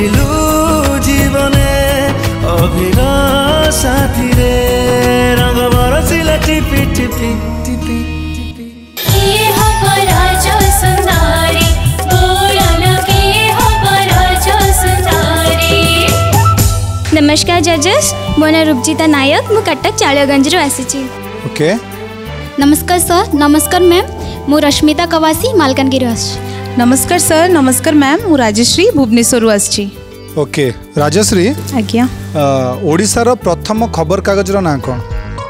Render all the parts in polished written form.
रहिलु जीवने अभिगा साथी रे रंग बरसिला टिपि टिपि टिपि टिपि के हो राजा सुंदरी बोलन के हो राजा सुंदरी। नमस्कार जजेस, मो ना रूपजिता नायक, मु कटक चालियागंज आसी। ओके नमस्कार सर। नमस्कार मैम, मु रश्मिता कवासी मालकानगिरी आसी। नमस्कार सर। नमस्कार मैम, मु राजश्री भुवनेश्वर आसी। ओके राजश्री, आज्ञा ओडिशार प्रथम खबर कागज ना कौन?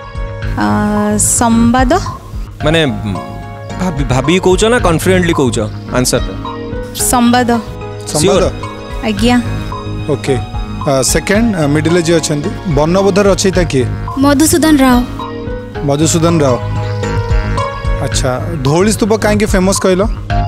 संवाद माने भाभी कहूच ना कॉन्फिडेंटली कहूच आंसर? संवाद। संवाद आज्ञा। ओके सेकंड मिडिल जे अछंती वर्णबोधर रचयिता किए? मधुसूदन राव। मधुसूदन राव। अच्छा, धौली स्तूप कहीं फेमस कहल?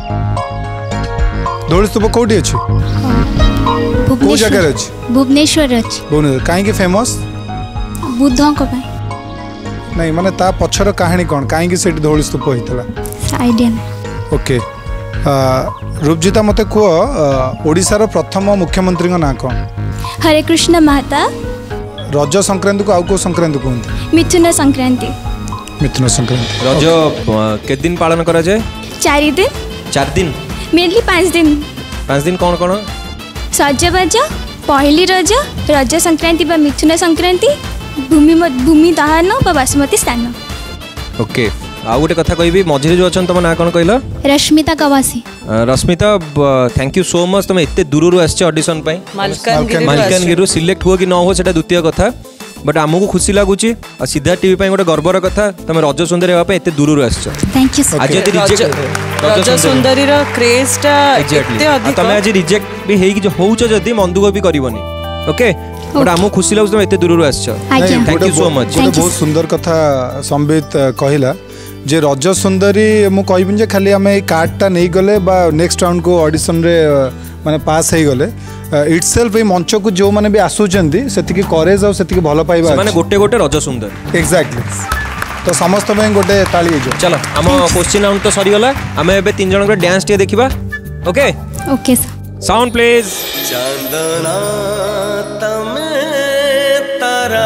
धौली स्तूप कौटी अच्छी? कौ जगह अच्छी? भुवनेश्वर अच्छी। भुवनेश्वर कहीं फेमस? बुद्धों को नहीं माने ता पछर कहानी कौन, कहीं से धौली स्तूप होता? आइडिया नहीं। ओके रूपजिता मते कह ओडिशार प्रथम मुख्यमंत्री का ना कौन? हरे कृष्ण महता। रज संक्रांति को आउ को संक्रांति कहते? मिथुन संक्रांति। मिथुन संक्रांति। रज के दिन पालन करा जाए? 4 दिन। 4 दिन मेनली 5 दिन। 5 दिन कौन कौन? सजबाज, पहली रज, रज संक्रांति बा मिथुन संक्रांति, भूमि दहन बा बासमती स्नान। ओके आ गोटे कथा कहबी, मझे जो अच्छा तुम ना कौन कहल? Rashmita Kawasi. Rashmita thank you so much, तुम एत दूर आसचे ऑडिशन पे। मालकानगिरी सिलेक्ट हुआ कि न हो सेटा द्वितीय कथा, बट आमको खुशी लगुच सीधा टीवी पे गोटे गर्वर कथा तुम रज सुंदरी हाँ एत दूर आस। Thank you sir. रज सुंदरी रो क्रेजटा एते अधिक तुम आज रिजेक्ट भी हेई होउछ जदी मन दुख भी करबनी। ओके बट आमको खुशी लगुच तुम एत दूर आस। Thank you so much. बहुत सुंदर कथा संबित कहला जे रज सुंदरी मु कहबिन जे खाली आम कार्डटा नहीं गले बा नेक्स्ट राउंड को ऑडिशन रे माने पास हो गले इटसेल्फ ए मंच को जो माने भी आसुचंदी सेतिकी करेज और सेतिकी भलो पाइबा माने गोटे गोटे रज सुंदर। एग्जैक्टली, तो समस्त में गोटे ताली जो। चलो आम क्वेश्चन राउंड तो सरी गला, आमे एबे 3 जन को डांस टे देखिबा। Okay okay sir. Sound please. चांदना तमे तारा,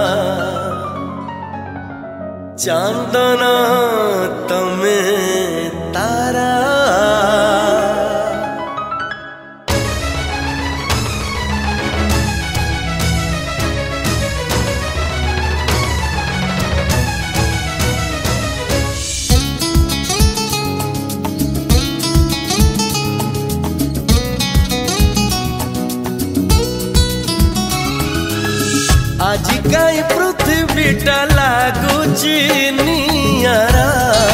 चांदना तमे तारा, आज कई पृथ्वीटा लागुची नियारा,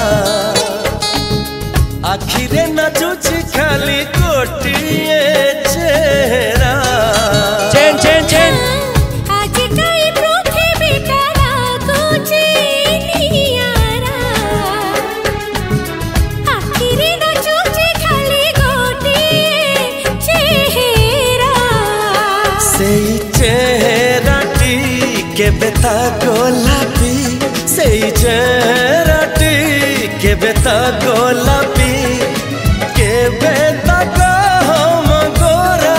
आखिरे नाचुची खाली गोटिए चेहरा। चेन चेन चेन। आज कई पृथ्वीटा लागुची नियारा, आखिरे नाचुची खाली गोटिए चेहरा। सेई चेहराटी के बेता गोलापी, सेई चेहराटी के बेता गोलापी, के बेता हम गोरा।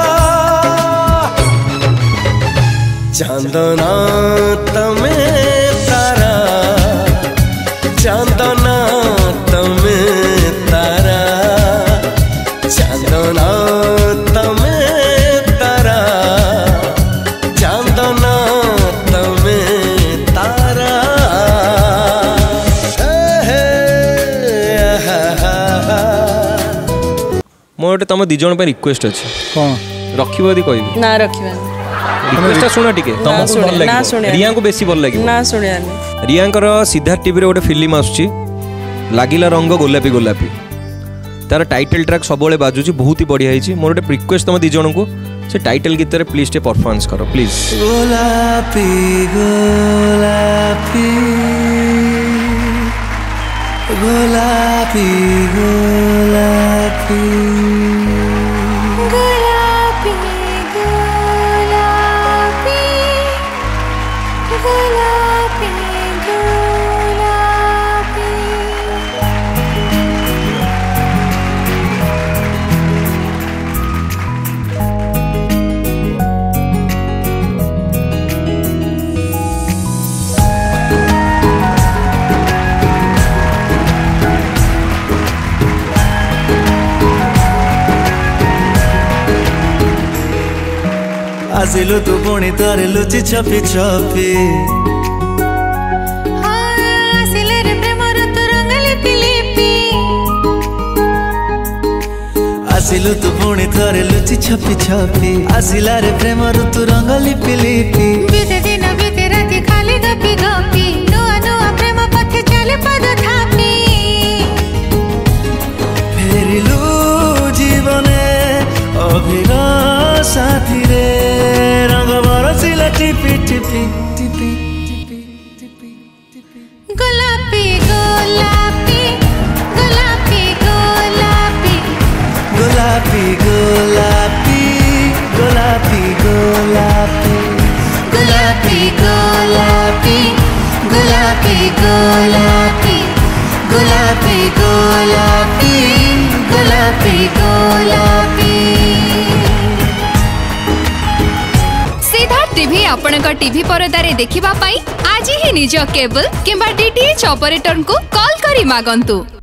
चांदना तमे तारा, चांदना तमे तारा, चांदना तमे तारा, चांदना तमे तारा। मोर तुम दी जन रिक्वेस्ट अच्छे कौन रखिबो यदि कहबी ना रखिबा। रिक्वेस्ट सुना टिके तुमको भल लागे, रिया को बेसी भल लागे ना सुनिया। रियांकर सिद्धार्थ टीवी रे गोटे फिल्म आसुची लागिला रंग गोलापी गोलापी, तार टाइटल ट्रैक सब बाजुची, बहुत ही बढ़िया है। मोर गोटे रिक्वेस्ट तुम दी जन को से टाइटल गीत रे प्लीज टे परफॉर्मेंस करो प्लीज। गोलापी गोलापी गोलापी गोलापी गुलाबी गुलाबी गुलाबी गुलाबी। ଆସିଲୁ ତୁ ପୁଣି ଥରେ ଲୁଚି ଛପି ଛପି ଆସିଲେ ରେ ପ୍ରେମର ତୁ ରଙ୍ଗ ଲିପି ଲିପି ଆସିଲୁ ତୁ ପୁଣି ଥରେ ଲୁଚି ଛପି ଛପି ଆସିଲା ରେ ପ୍ରେମର ତୁ ରଙ୍ଗ ଲିପି ଲିପି ବିତେ ଦିନ ବିତେ ରାତି ଖାଲି ଗପି ଗପି ନୂଆ ନୂଆ ପ୍ରେମ ପଥେ ଚାଲେ ପାଦ ଥାପି ଫେରିଲୁ ଜୀବନେ ଅଭିର ସାଥିରେ ରଙ୍ଗ ବରସିଲା ଟିପି ଟିପି ଟିପି ଟିପି ଟିପି ଟିପି ଗୋଲାପି ଗୋଲାପି ଗୋଲାପି ଗୋଲାପି ଗୋଲାପି ଗୋଲାପି ଗୋଲାପି ଗୋଲାପି ଗୋଲାପି ଗୋଲାପି ଗୋଲାପି ଗୋଲାପି ଗୋଲାପି ଗୋଲାପି ଗୋଲାପି ଗୋଲାପି सिद्धार्थ टीवी आपणक टीवी परदारे देखिबा पाई आज ही निज केबल किंबा डीटीएच ऑपरेटर को कॉल करी मागंतु।